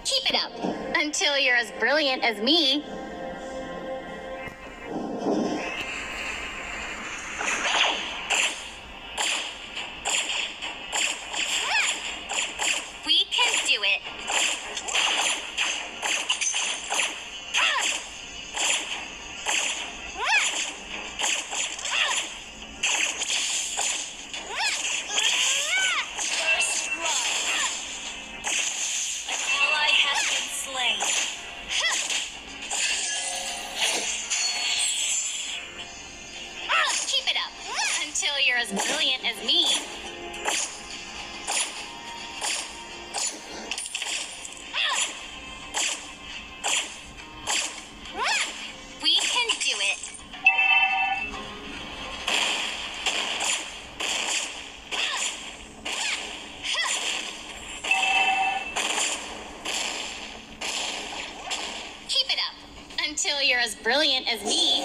Keep it up until you're as brilliant as me. We can do it. Keep it up until you're as brilliant as me. We can do it. Keep it up until you're as brilliant as me.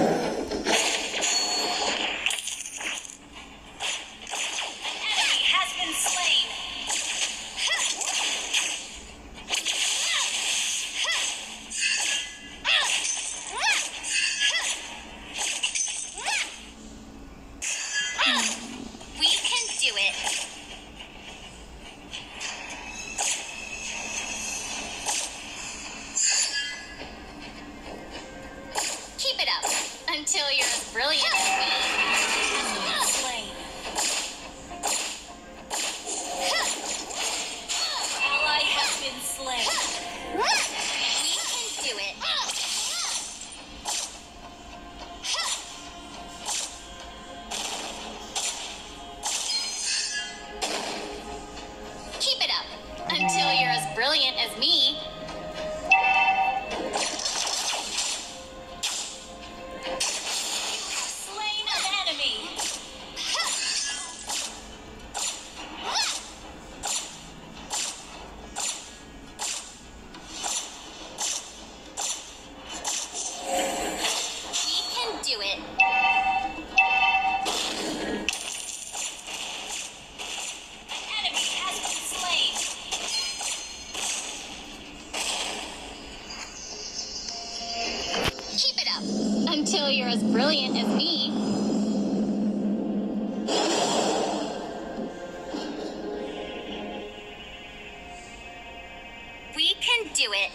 We can do it. Keep it up until you're as brilliant as me. Ally has been slain. We can do it. Keep it up until you're as brilliant as me. Slain an enemy. We can do it. Keep it up until you're as brilliant as me. We can do it.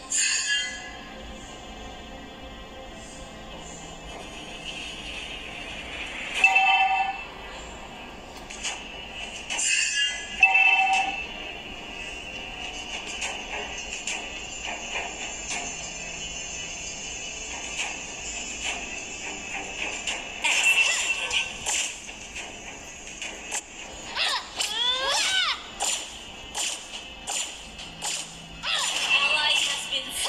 Ally has been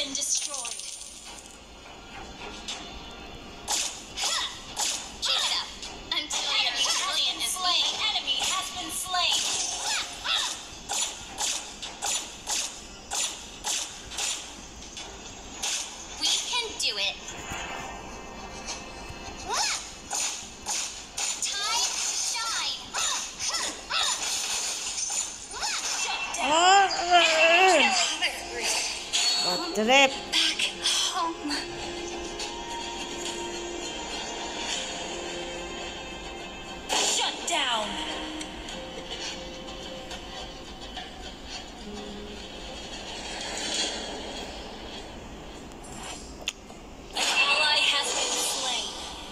been destroyed. Keep it up until your brilliant is slain. Enemy has been slain. We can do it. Time to shine. Shut down. Trap. Back home. Shut down. An ally has been slain.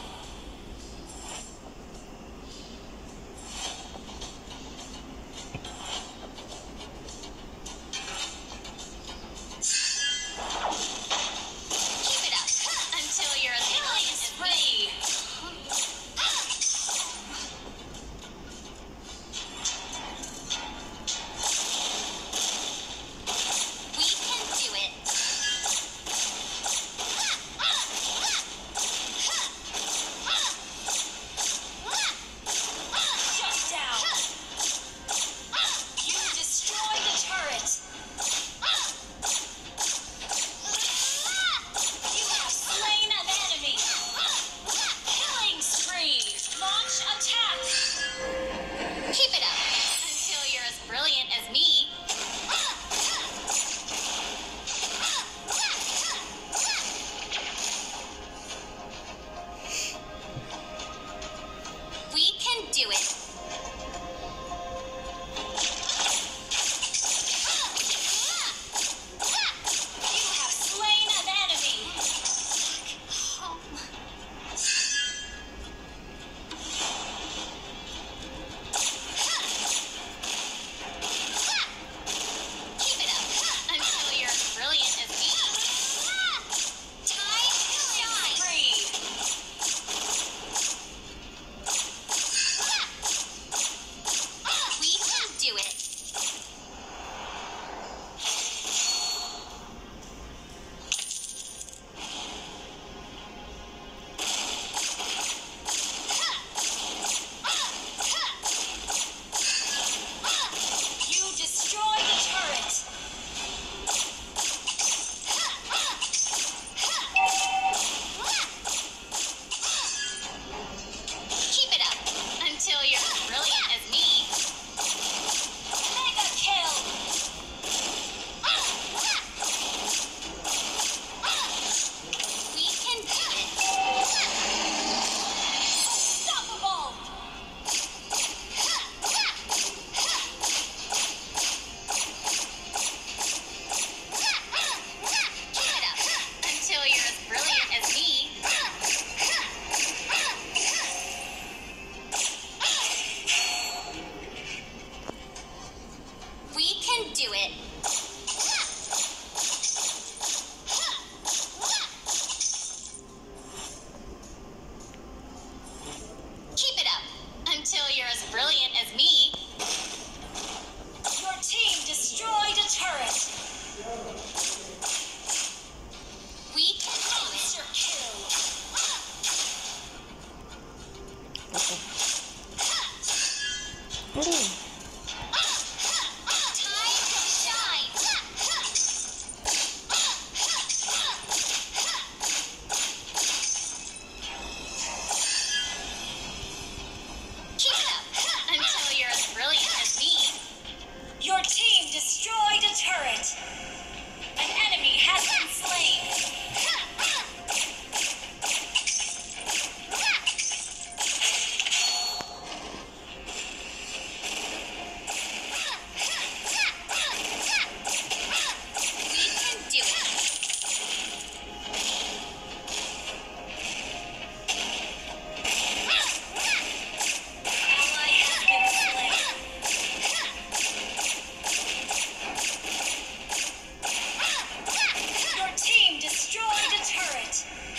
Keep it up until your ability is free. We can do it. Shut down. You destroyed the turret. You have slain an enemy. Killing spree. Launch attack. Keep it up until you're as brilliant as me. We can do it. You have slain an enemy. Keep it up until you're as brilliant as me. Time to shine. Free. We can do it. You destroy the turret. Keep it up until you're as brilliant as me. Mega kill. We can do it. Unstoppable. Keep it up until you're as brilliant as me. We can do it. Keep it up until you're as brilliant as me. Your team destroyed a turret. We can monster kill. Time to shine. Keep it up until you're as brilliant as me. Your team destroyed a turret. An enemy has been slain. We can do it. Ally has been slain. Your team destroyed a turret.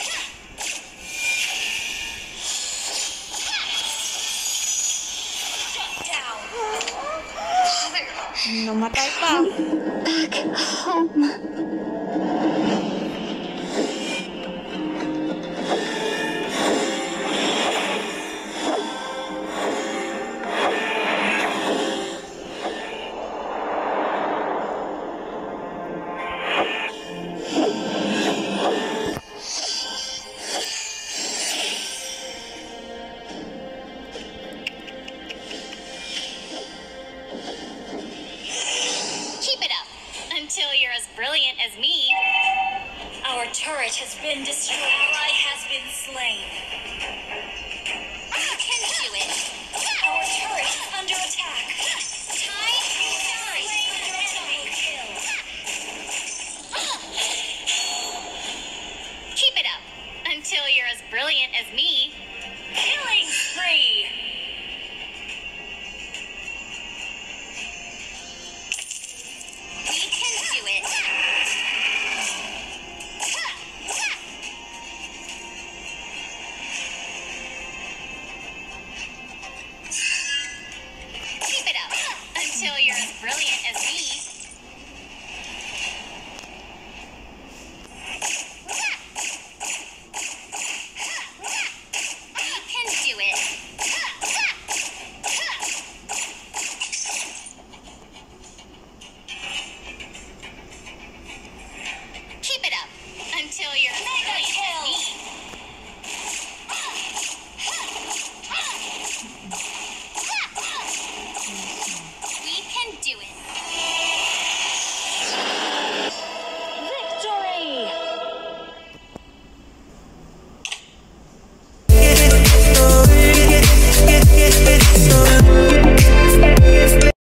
Shut down. Namatay pa. Back home.